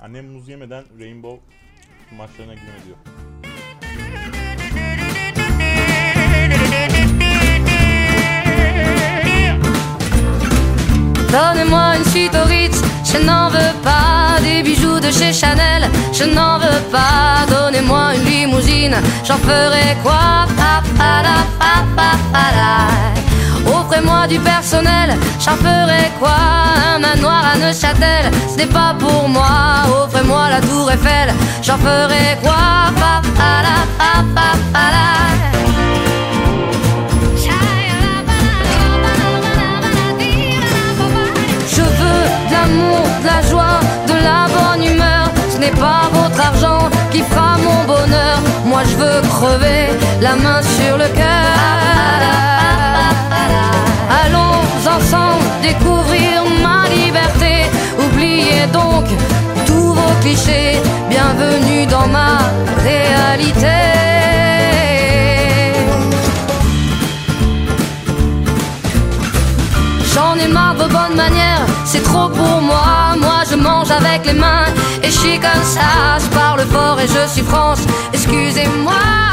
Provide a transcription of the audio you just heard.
Annem muz yemeden Rainbow maçlarına girme diyor. Donnez-moi une suite au Ritz, je n'en veux pas. Des bijoux de chez Chanel, je n'en veux pas. Donnez-moi une limousine, j'en ferai quoi? Offrez-moi du personnel, j'en ferai quoi? Un manoir à Neuchâtel, ce n'est pas pour moi. Offrez-moi la tour Eiffel, j'en ferai quoi? De la joie, de la bonne humeur. Ce n'est pas votre argent qui fera mon bonheur. Moi je veux crever la main sur le cœur. Allons ensemble découvrir ma liberté. Oubliez donc tous vos clichés. Bienvenue dans ma réalité. J'en ai marre de vos bonnes manières, c'est trop pour moi. Moi je mange avec les mains et je suis comme ça. Je parle fort et je suis France, excusez-moi.